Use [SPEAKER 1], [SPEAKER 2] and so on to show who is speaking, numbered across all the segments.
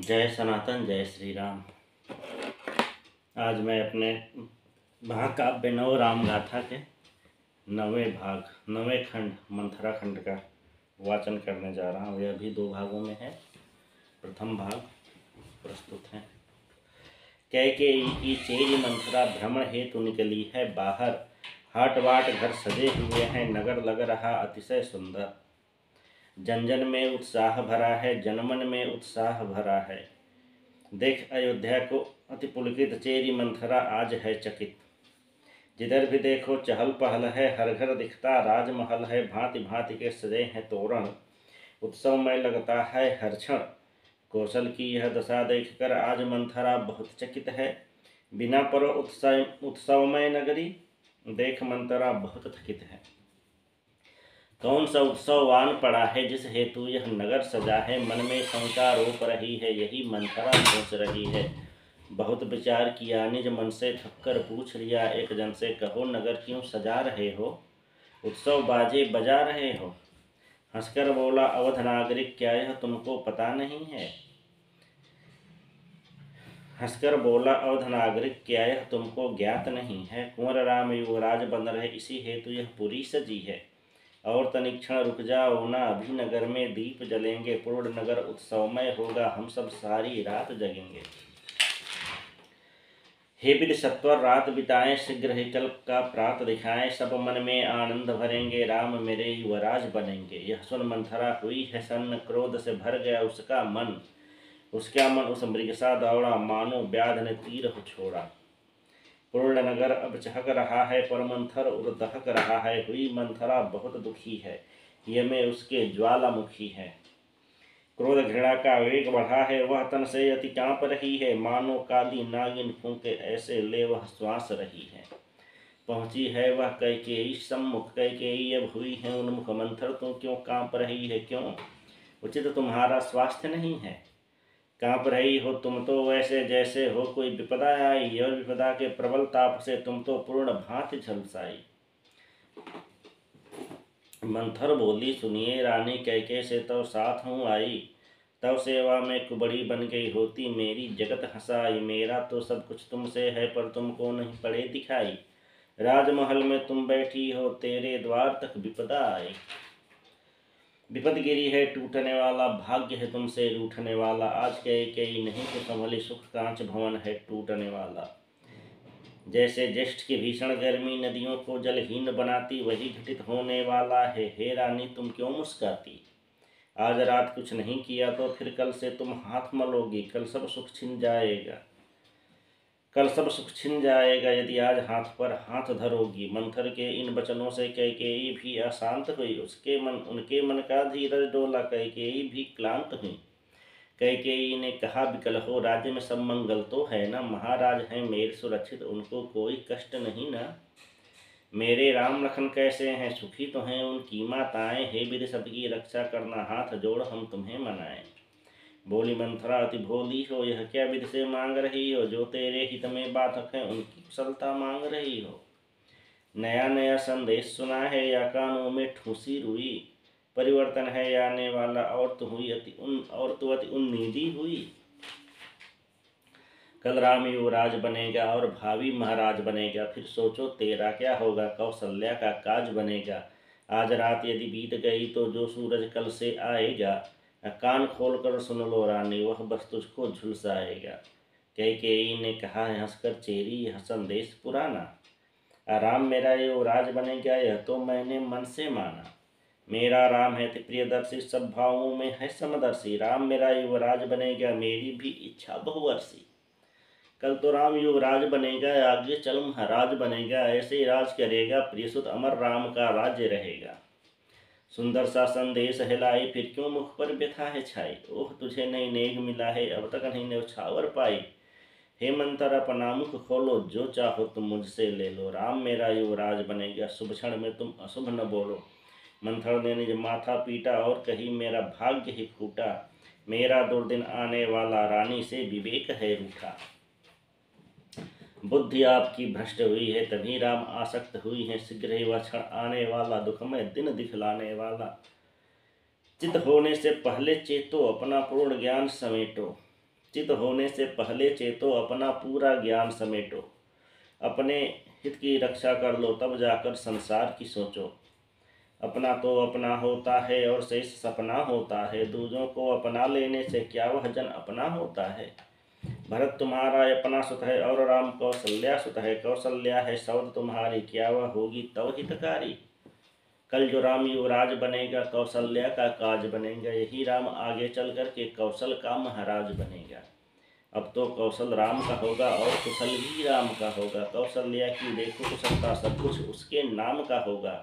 [SPEAKER 1] जय सनातन, जय श्री राम। आज मैं अपने महाकाव्य नव राम गाथा के नवें भाग, नवें खंड मंथरा खंड का वाचन करने जा रहा हूँ। यह भी दो भागों में है। प्रथम भाग प्रस्तुत है। कैकेयी की चेरी मंथरा भ्रमण हेतु निकली है बाहर। हाट वाट घर सजे हुए हैं, नगर लग रहा अतिशय सुंदर। जन जन में उत्साह भरा है, जनमन में उत्साह भरा है। देख अयोध्या को अति पुलकित, चेरी मंथरा आज है चकित। जिधर भी देखो चहल पहल है, हर घर दिखता राजमहल है। भांति भांति के सजे हैं तोरण, उत्सवमय लगता है हर क्षण। कौशल की यह दशा देखकर आज मंथरा बहुत चकित है। बिना पर उत्सवमय नगरी, देख मंथरा बहुत थकित है। कौन सा उत्सववान पड़ा है जिस हेतु यह नगर सजा है। मन में शंका रोप रही है, यही मंथरा सोच रही है। बहुत विचार किया निज मन से, थककर पूछ लिया एक जन से। कहो नगर क्यों सजा रहे हो, उत्सव बाजे बजा रहे हो। हंसकर बोला अवध नागरिक, क्या यह तुमको पता नहीं है। हंसकर बोला अवध नागरिक, क्या यह तुमको ज्ञात नहीं है। कुंवर राम युवराज बन रहे, इसी हेतु यह पुरी सजी है। और तनिक्षण रुक जाओ ना, अभी नगर में दीप जलेंगे। पूर्ण नगर उत्सवमय होगा, हम सब सारी रात जगेंगे। हे विद सत्वर रात बिताएं, शीघ्र ही कल का प्रात दिखाएं। सब मन में आनंद भरेंगे, राम मेरे युवराज बनेंगे। यह सुन मंथरा हुई है सन्न, क्रोध से भर गया उसका मन। उसका मन उस मृग सा दौड़ा, मानो व्याध ने तीर हो छोड़ा। पूर्ण नगर अब चहक रहा है, पर मंथर उर दहक रहा है। हुई मंथरा बहुत दुखी है, ये में उसके ज्वालामुखी है। क्रोध घृणा का वेग बढ़ा है, वह तन से अति कांप रही है। मानो काली नागिन फूंके ऐसे ले वह श्वास रही है। पहुंची है वह कैकेयी सम्मुख, कैकेयी अब हुई है उन्मुख। मंथर तू क्यों कांप रही है, क्यों उचित तुम्हारा स्वास्थ्य नहीं है। कांप रही हो तुम तो वैसे जैसे हो कोई विपदा आई, और विपदा के प्रबल ताप से तुम तो पूर्ण भांति झलसाई। मंथर बोली सुनिए रानी, कैके से तो साथ हूँ आई। तब सेवा में कुबड़ी बन गई होती, मेरी जगत हंसाई। मेरा तो सब कुछ तुमसे है, पर तुमको नहीं पड़े दिखाई। राजमहल में तुम बैठी हो, तेरे द्वार तक विपदा आई। विपद गिरी है टूटने वाला, भाग्य है तुमसे रूठने वाला। आज कैकेयी नहीं तो संभली, सुख कांच भवन है टूटने वाला। जैसे ज्येष्ठ की भीषण गर्मी नदियों को जलहीन बनाती, वही घटित होने वाला है। हे रानी तुम क्यों मुस्काती, आज रात कुछ नहीं किया तो फिर कल से तुम हाथ मलोगी। कल सब सुख छिन जाएगा, यदि आज हाथ पर हाथ धरोगी। मंथर के इन वचनों से कैकेयी भी अशांत हुई, उनके मन का धीरज डोला। कैकेयी भी क्लांत हुई। कैकेयी ने कहा विकल हो, राज्य में सब मंगल तो है ना। महाराज हैं मेरे सुरक्षित, उनको कोई कष्ट नहीं ना। मेरे राम लखन कैसे हैं, सुखी तो हैं उनकी माताएं। हे विद सबकी रक्षा करना, हाथ जोड़ हम तुम्हें मनाएं। बोली मंथरा अति भोली हो, यह क्या विध से मांग रही हो। जो तेरे हित में बाधक है, उनकी कुशलता मांग रही हो। नया नया संदेश सुना है, या कानों में ठूसी रुई। परिवर्तन है आने वाला, और तो अति उन्नीदी हुई। कल राम युवराज बनेगा और भावी महाराज बनेगा, फिर सोचो तेरा क्या होगा। कौशल्या का काज बनेगा। आज रात यदि बीत गई तो जो सूरज कल से आएगा। कान खोलकर सुन लो रानी, वह बस तुझको झुलसाएगा। कैकेयी ने कहा हंसकर, चेरी यह संदेश पुराना। राम मेरा युवराज बनेगा, यह तो मैंने मन से माना। मेरा राम है प्रियदर्शी, सब भावों में है समदर्शी। राम मेरा युवराज बनेगा, मेरी भी इच्छा बहुवर्षी। कल तो राम युवराज बनेगा, आगे चल महाराज बनेगा। ऐसे राज करेगा प्रियसुत, अमर राम का राज्य रहेगा। सुंदर सा संदेश है लाई, फिर क्यों मुख पर व्यथा है छाई। ओह तुझे नई नेग मिला है, अब तक नहीं न्यौछावर पाई। हे मंथर अपना मुख खोलो, जो चाहो तुम मुझसे ले लो। राम मेरा युवराज बनेगा, शुभ क्षण में तुम अशुभ न बोलो। मंथर ने निज माथा पीटा और कही, मेरा भाग्य ही फूटा। मेरा दुर्दिन आने वाला, रानी से विवेक है रूठा। बुद्धि आपकी भ्रष्ट हुई है, तभी राम आसक्त हुई है। शीघ्र ही वह क्षण आने वाला, दुखमय दिन दिखलाने वाला। चित होने से पहले चेतो, अपना पूर्ण ज्ञान समेटो। चित होने से पहले चेतो, अपना पूरा ज्ञान समेटो। अपने हित की रक्षा कर लो, तब जाकर संसार की सोचो। अपना तो अपना होता है और शेष सपना होता है, दूजों को अपना लेने से क्या वह जन अपना होता है। भरत तुम्हारा अपना सुत है और राम कौशल्या सुत है। कौशल्या है सौद तुम्हारी, क्या वह होगी तव हितकारी। कल जो राम युवराज बनेगा, कौशल्या का काज बनेगा। यही राम आगे चल कर के कौशल का महाराज बनेगा। अब तो कौशल राम का होगा और कुशल भी राम का होगा। कौशल्या की देखो कुशलता, सब कुछ उसके नाम का होगा।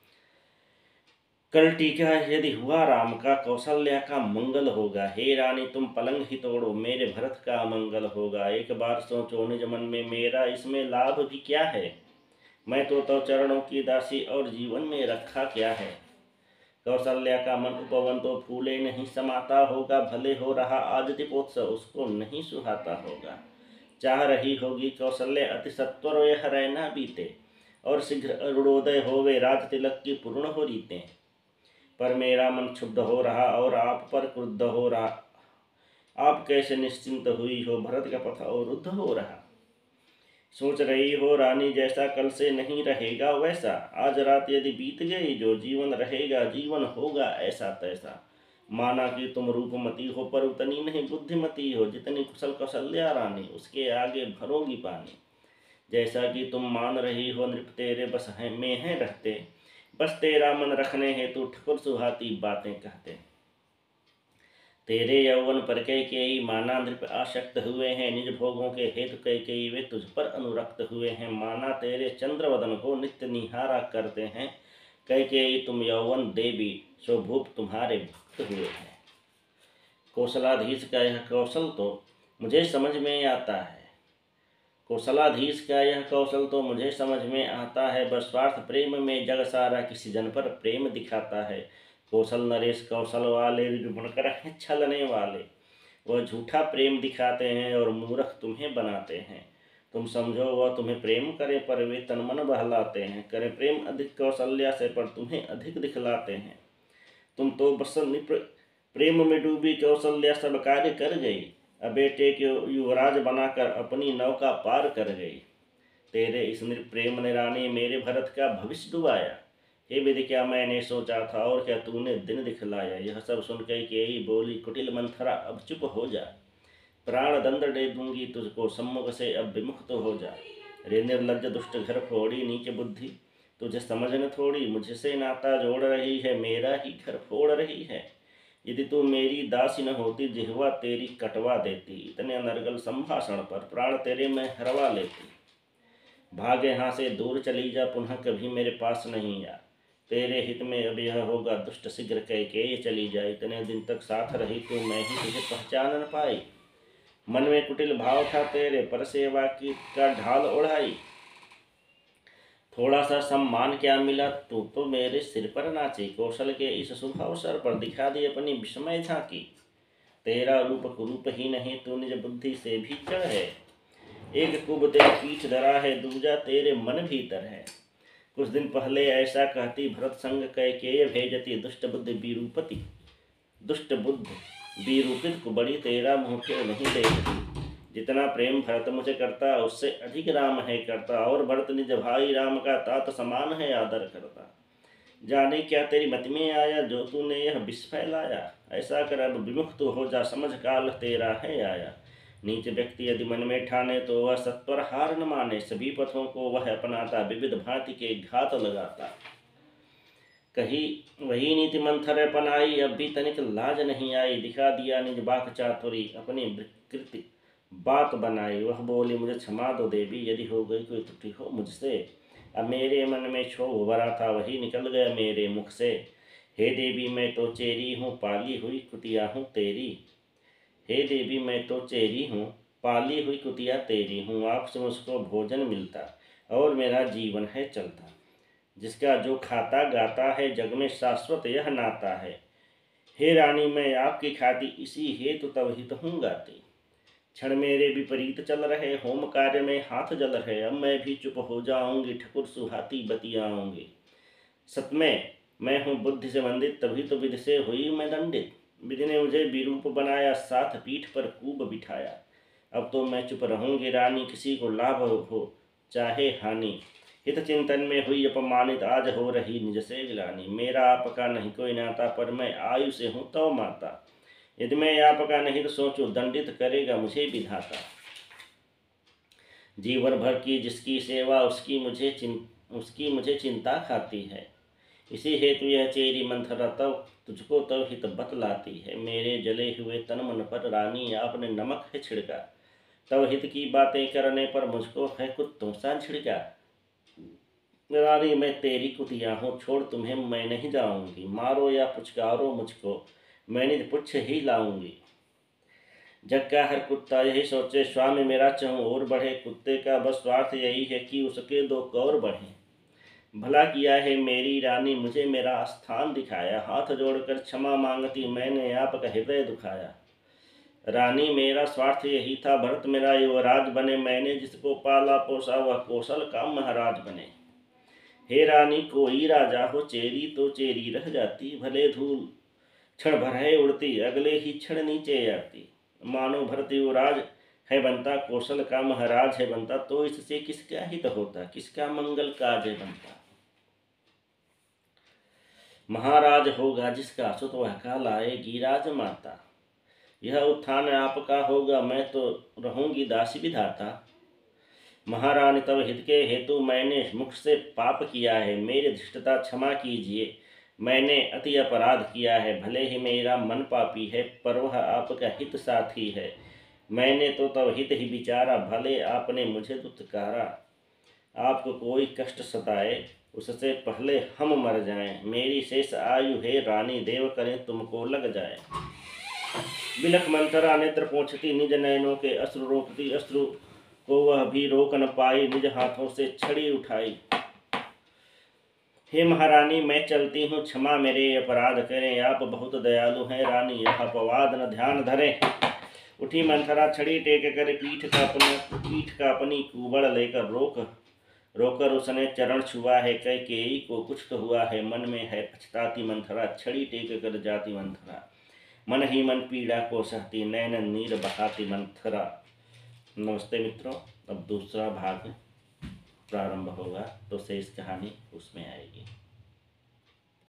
[SPEAKER 1] कल टीका यदि हुआ राम का, कौशल्या का मंगल होगा। हे रानी तुम पलंग ही तोड़ो, मेरे भरत का मंगल होगा। एक बार सोचो निज मन में, मेरा इसमें लाभ भी क्या है। मैं तो तव चरणों की दासी, और जीवन में रखा क्या है। कौशल्या का मन उपवन तो फूले नहीं समाता होगा। भले हो रहा आज दीपोत्सव, उसको नहीं सुहाता होगा। चाह रही होगी कौशल्या अति सत्वर यह रहना बीते, और शीघ्र अरुणोदय होवे, राज तिलक की पूर्ण हो रीतें। पर मेरा मन क्षुब्ध हो रहा और आप पर क्रुद्ध हो रहा। आप कैसे निश्चिंत हुई हो, भरत का पथ अवरुद्ध हो रहा। सोच रही हो रानी जैसा कल से नहीं रहेगा वैसा। आज रात यदि बीत गई जो, जीवन रहेगा जीवन होगा ऐसा तैसा। माना कि तुम रूपमती हो पर उतनी नहीं बुद्धिमती हो। जितनी कुशल कौशल्या रानी, उसके आगे भरोगी पानी। जैसा कि तुम मान रही हो नृप तेरे बस में है रहते, बस तेरा मन रखने हेतु ठकुर सुहाती बातें कहते। तेरे यौवन पर कैकेयी माना नृप आसक्त हुए हैं। निज भोगों के हेतु कैकेयी वे तुझ पर अनुरक्त हुए हैं। माना तेरे चंद्रवदन को नित्य निहारा करते हैं। कैकेयी तुम यौवन देवी, सो भूप तुम्हारे भक्त हुए हैं। कौशलाधीश का यह कौशल तो मुझे समझ में आता है। कौशलाधीश का यह कौशल तो मुझे समझ में आता है। बस स्वार्थ प्रेम में जग सारा, किसी जन पर प्रेम दिखाता है। कौशल नरेश कौशल वाले, बनकर हैं छलने वाले। वह झूठा प्रेम दिखाते हैं और मूर्ख तुम्हें बनाते हैं। तुम समझो वह तुम्हें प्रेम करे, पर वे तन मन बहलाते हैं। करें प्रेम अधिक कौशल्या से, पर तुम्हें अधिक दिखलाते हैं। तुम तो बस प्रेम में डूबी कौशल्या सब कार्य कर गई। अब बेटे के युवराज बनाकर अपनी नौका पार कर गई। तेरे इस प्रेम ने रानी मेरे भरत का भविष्य डुबाया। हे विधि क्या मैंने सोचा था, और क्या तूने दिन दिखलाया। यह सब सुन कैकेयी बोली कुटिल मंथरा, अब चुप हो जा। प्राण दंड दे दूंगी तुझको, सम्मुख से अब विमुक्त हो जा। रे निर्लज्ज दुष्ट घर फोड़ी नीच बुद्धि, तुझे समझ न थोड़ी। मुझसे नाता जोड़ रही है, मेरा ही घर फोड़ रही है। यदि तू मेरी दासी न होती, जिह्वा तेरी कटवा देती। इतने अनर्गल संभाषण पर प्राण तेरे मैं हरवा लेती। भाग यहाँ से दूर चली जा, पुनः कभी मेरे पास नहीं आ। तेरे हित में अब यह होगा दुष्ट, शीघ्र कैकेयी चली जाए। इतने दिन तक साथ रही तो मैं ही तुझे पहचान न पाई। मन में कुटिल भाव था तेरे, पर सेवा की का ढाल ओढ़ाई। थोड़ा सा सम्मान क्या मिला, तू तो मेरे सिर पर नाची। कौशल के इस शुभ अवसर पर दिखा दी अपनी विस्मय झांकी। तेरा रूप कुरूप ही नहीं, तू निज बुद्धि से भी जड़ है। एक कुब तेरी पीठ धरा है, दूजा तेरे मन भीतर है। कुछ दिन पहले ऐसा कहती, भरत संग कैकेयी भेजती। दुष्ट बुद्धि विरूपति, दुष्ट बुद्धि विरूपित कुबड़ी, तेरा मुँह क्यों नहीं देखती। जितना प्रेम भरत मुझे करता, उससे अधिक राम है करता। और भरत निज भाई राम का तात समान है आदर करता। जाने क्या तेरी मत में आया, जो तूने यह विष फैलाया। ऐसा कर अब विमुक्त हो जा, समझ काल तेरा है आया। नीच व्यक्ति यदि मन में ठाने, तो वह सत्वर हार न माने। सभी पथों को वह अपनाता, विविध भांति के घात लगाता। कही वही नीति मंथर अपनाई, अब भी तनिक लाज नहीं आई। दिखा दिया निज बाक चातुरी, अपनी विकृति बात बनाई। वह बोली मुझे क्षमा दो देवी, यदि हो गई कोई त्रुटि हो मुझसे। अब मेरे मन में क्षोभ भरा था, वही निकल गया मेरे मुख से। हे देवी मैं तो चेरी हूँ, पाली हुई कुतिया हूँ तेरी। हे देवी मैं तो चेरी हूँ, पाली हुई कुतिया तेरी हूँ। आपसे मुझको भोजन मिलता, और मेरा जीवन है चलता। जिसका जो खाता गाता है, जग में शाश्वत यह नाता है। हे रानी मैं आपकी खाती, इसी हेतु तब हित हूँ गाती। क्षण मेरे विपरीत चल रहे, होम कार्य में हाथ जल रहे। अब मैं भी चुप हो जाऊंगी, ठकुर सुहाती बतियाऊंगी। सत में मैं हूँ बुद्धि से वंदित, तभी तो विधि से हुई मैं दंडित। विधि ने मुझे विरूप बनाया, साथ पीठ पर खूब बिठाया। अब तो मैं चुप रहूंगी रानी, किसी को लाभ हो चाहे हानि। हित चिंतन में हुई अपमानित, आज हो रही निज से गिलानी। मेरा आपका नहीं कोई नाता, पर मैं आयु से हूँ तो माता। यदि मैं आपका नहीं तो सोचो, दंडित करेगा मुझे विधाता। जीवन भर की जिसकी सेवा, उसकी मुझे चिंता खाती है। इसी हेतु यह चेरी मंथरा तब तुझको तब हित बतलाती है। मेरे जले हुए तन मन पर रानी आपने नमक है छिड़का, तब हित की बातें करने पर मुझको है कुत्तों सा झिड़का। रानी मैं तेरी कुतिया हूँ, छोड़ तुम्हें मैं नहीं जाऊंगी। मारो या पुचकारो मुझको, मैं निज पुच्छ ही लाऊंगी। जग का हर कुत्ता यही सोचे, स्वामी मेरा चहूँ और बढ़े। कुत्ते का बस स्वार्थ यही है कि उसके दो कौर बढ़े। भला किया है मेरी रानी, मुझे मेरा स्थान दिखाया। हाथ जोड़कर क्षमा मांगती, मैंने आपका हृदय दुखाया। रानी मेरा स्वार्थ यही था, भरत मेरा युवराज बने। मैंने जिसको पाला पोसा, वह कौशल का महाराज बने। हे रानी कोई राजा हो, चेरी तो चेरी रह जाती। भले धूल क्षण भर है उड़ती, अगले ही क्षण नीचे आती। मानो भरत युवराज है बनता, कौशल का महाराज है बनता। तो इससे किसका हित होता, किसका मंगल काज है बनता। महाराज होगा जिसका सुत, वह कहलाएगी राजमाता। यह उत्थान आपका होगा, मैं तो रहूंगी दासी विधाता। महारानी तब हित के हेतु मैंने मुख से पाप किया है। मेरी धृष्टता क्षमा कीजिए, मैंने अति अपराध किया है। भले ही मेरा मन पापी है, पर वह आपका हित साथी है। मैंने तो तब हित ही विचारा, भले आपने मुझे दुत्कारा। आपको कोई कष्ट सताए, उससे पहले हम मर जाएं। मेरी शेष आयु है रानी, देव करें तुमको लग जाए। बिलख मंथरा नेत्र पोंछती, निज नयनों के अश्रु रोकती। अश्रु को वह भी रोक न पाई, निज हाथों से छड़ी उठाई। हे महारानी मैं चलती हूँ, क्षमा मेरे अपराध करें। आप बहुत दयालु हैं रानी, यह अपवाद न ध्यान धरें। उठी मंथरा छड़ी टेक कर, पीठ का अपनी कुबड़ लेकर रोकर उसने चरण छुआ है। कैकेयी को कुछ तो हुआ है, मन में है पछताती मंथरा। छड़ी टेक कर जाती मंथरा, मन ही मन पीड़ा को सहती। नैन नीर बहाती मंथरा। नमस्ते मित्रों, अब दूसरा भाग प्रारंभ होगा, तो शेष कहानी उसमें आएगी।